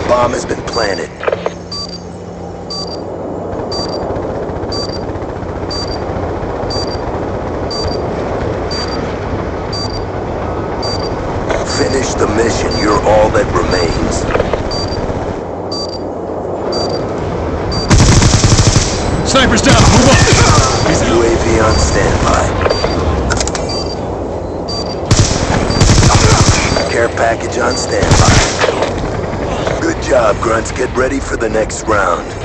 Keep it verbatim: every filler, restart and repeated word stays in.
Bomb has been planted. Finish the mission. You're all that remains. Sniper's down. Move up. U A V on standby. Care package on standby. Good job, Grunts. Get ready for the next round.